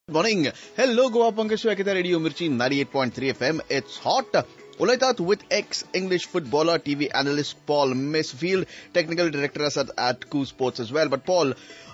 Morning. Hello, Goa Pankaj at Radio Mirchi 98.3 FM. It's hot. Ulaitat with ex-English footballer, TV analyst Paul Masefiled, Technical Director at KOOH Sports as well. But Paul,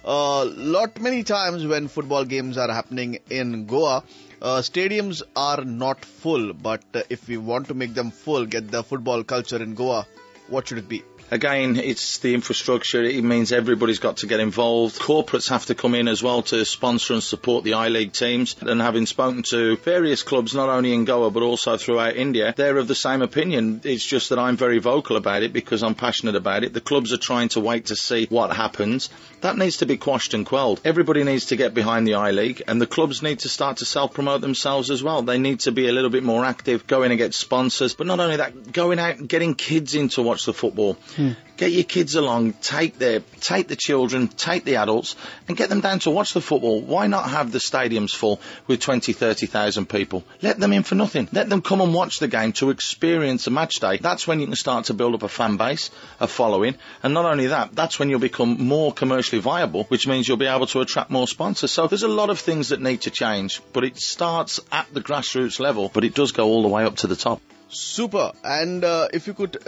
many times when football games are happening in Goa, stadiums are not full. But if we want to make them full, get the football culture in Goa, what should it be? Again, it's the infrastructure. It means everybody's got to get involved. Corporates have to come in as well to sponsor and support the I-League teams. And having spoken to various clubs, not only in Goa but also throughout India, they're of the same opinion. It's just that I'm very vocal about it because I'm passionate about it. The clubs are trying to wait to see what happens. That needs to be quashed and quelled. Everybody needs to get behind the I-League, and the clubs need to start to self-promote themselves as well. They need to be a little bit more active, going and get sponsors. But not only that, going out and getting kids in to watch the football. Get your kids along, take the children, take the adults, and get them down to watch the football. Why not have the stadiums full with 20, 30,000 people? Let them in for nothing. Let them come and watch the game to experience a match day. That's when you can start to build up a fan base, a following, and not only that, that's when you'll become more commercially viable, which means you'll be able to attract more sponsors. So there's a lot of things that need to change, but it starts at the grassroots level, but it does go all the way up to the top. Super. And if you could,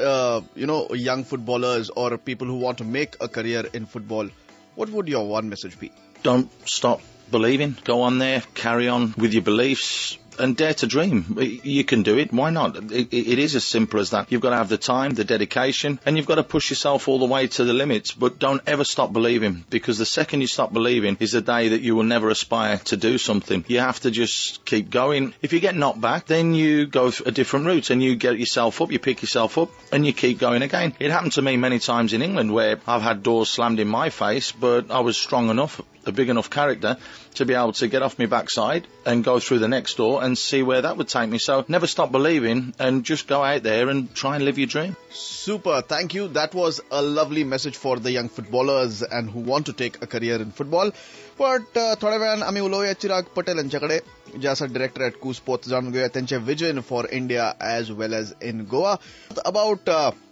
young footballers or people who want to make a career in football, what would your one message be? Don't stop believing. Go on there, carry on with your beliefs, and dare to dream. You can do it. Why not? It is as simple as that. You've got to have the time, the dedication, and you've got to push yourself all the way to the limits. But don't ever stop believing, because the second you stop believing is the day that you will never aspire to do something. You have to just keep going. If you get knocked back, then you go a different route and you get yourself up, you pick yourself up, and you keep going again. It happened to me many times in England where I've had doors slammed in my face, but I was strong enough, a big enough character, to be able to get off my backside and go through the next door and see where that would take me. So never stop believing and just go out there and try and live your dream. Super. Thank you. That was a lovely message for the young footballers and who want to take a career in football. But थोड्या वेळान आमी उलोवया चिराग पटेल यांच्याकडे, जे आसा director at KOOH sports, जाणून घेवया त्यांचे vision for India as well as in Goa about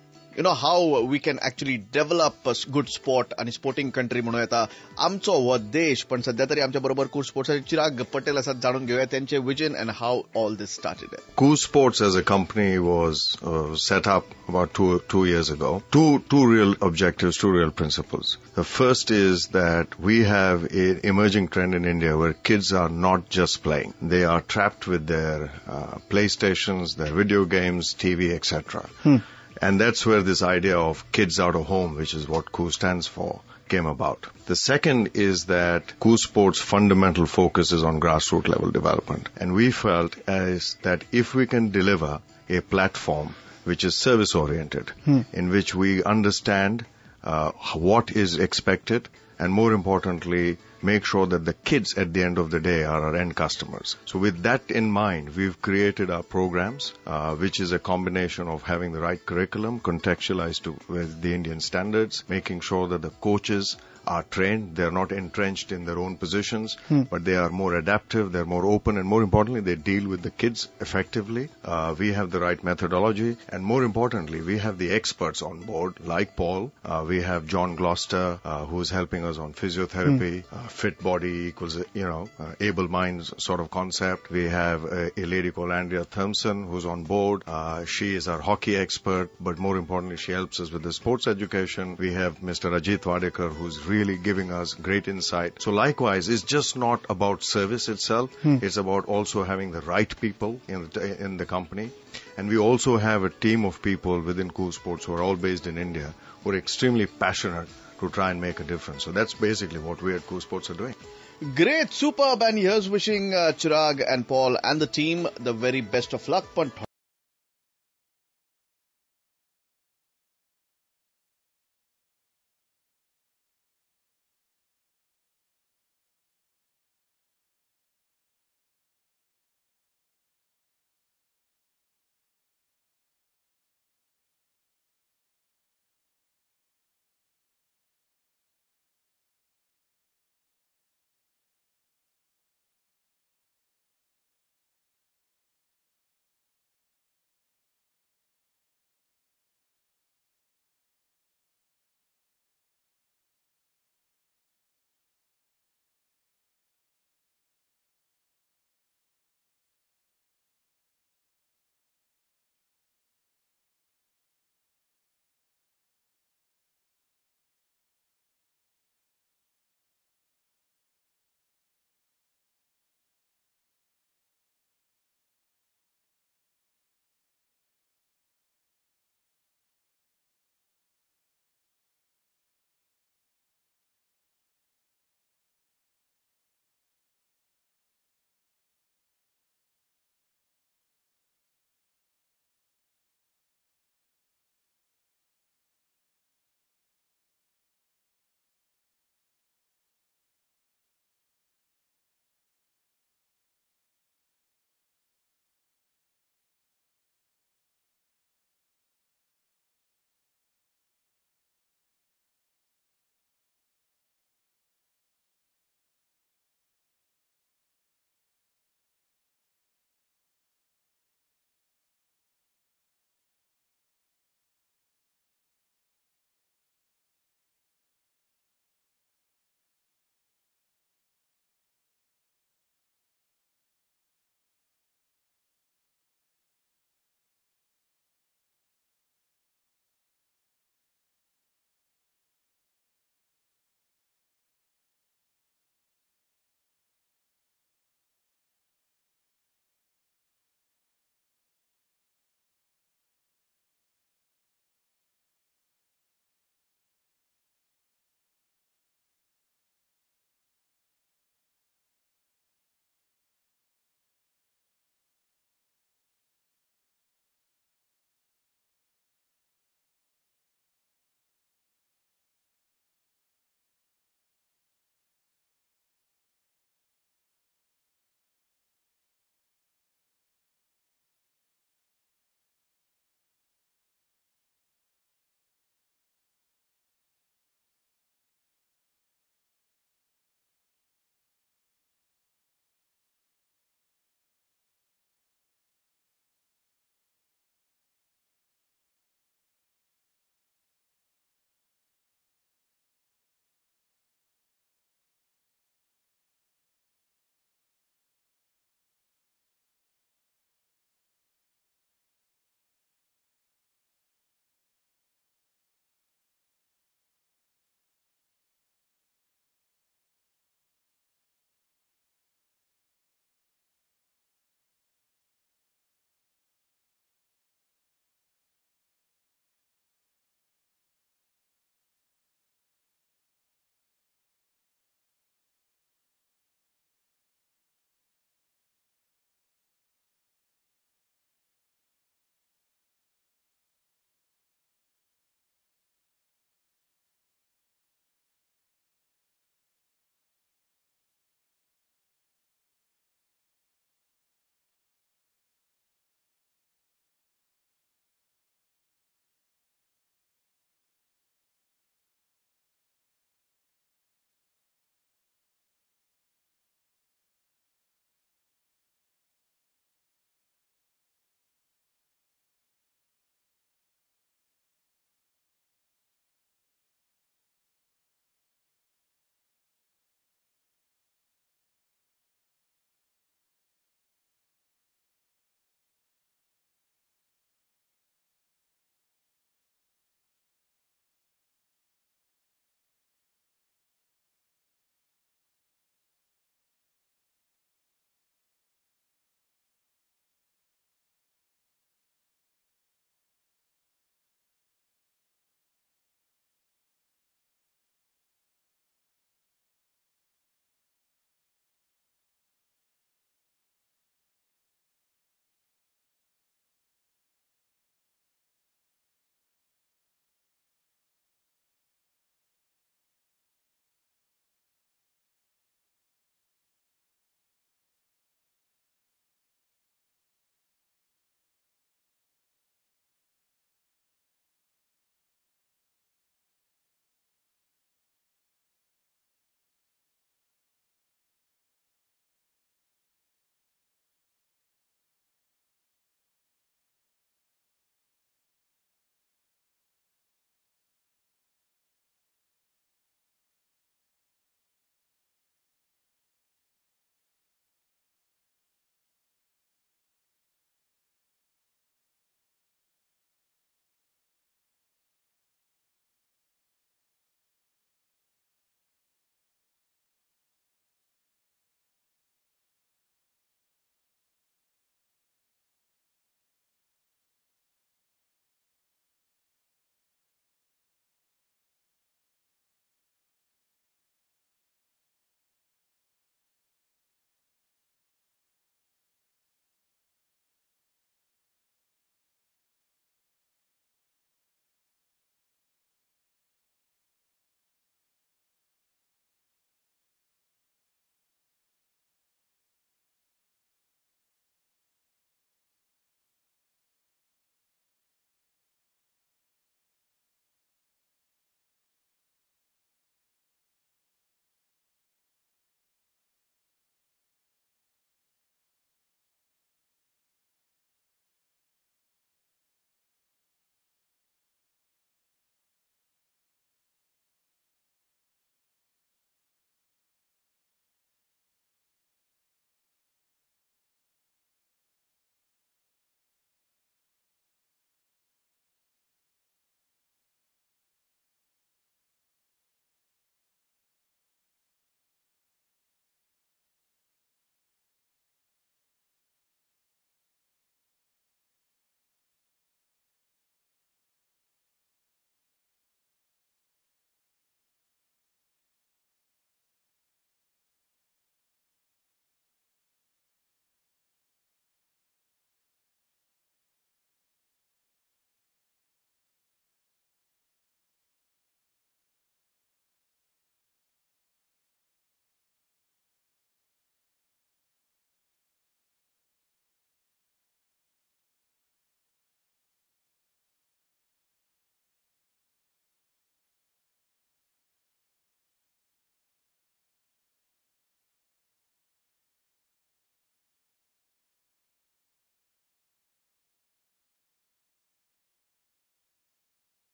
how we can actually develop a good sport and sporting country म्हणून येता आमचो हो देश. पण सध्या तरी आमच्या बरोबर KOOH स्पोर्ट्स चिराग पटेल आसात, जाणून घेवया त्यांचे vision and how all this started. KOOH Sports as a company was set up about two years ago. Two real objectives, two real principles. The first is that we have an emerging trend in India where kids are not just playing. They are trapped with their PlayStations, their video games, TV, etc. And that's where this idea of kids out of home, which is what KOOH stands for, came about. The second is that KOOH Sports' fundamental focus is on grassroots level development. And we felt that if we can deliver a platform which is service oriented, in which we understand what is expected, and more importantly, make sure that the kids at the end of the day are our end customers. So with that in mind, we've created our programs, which is a combination of having the right curriculum contextualized to with the Indian standards, making sure that the coaches are trained, they're not entrenched in their own positions, but they are more adaptive, they're more open, and more importantly, they deal with the kids effectively. We have the right methodology, and more importantly, we have the experts on board, like Paul. We have John Gloucester, who's helping us on physiotherapy, fit body equals, able minds sort of concept. We have a lady called Andrea Thompson, who's on board. She is our hockey expert, but more importantly, she helps us with the sports education. We have Mr. Ajit Wadekar, who's really giving us great insight. So likewise, it's just not about service itself. It's about also having the right people in the company. And we also have a team of people within KOOH Sports who are all based in India, who are extremely passionate to try and make a difference. So that's basically what we at KOOH Sports are doing. Great, superb, and here's wishing Chirag and Paul and the team the very best of luck.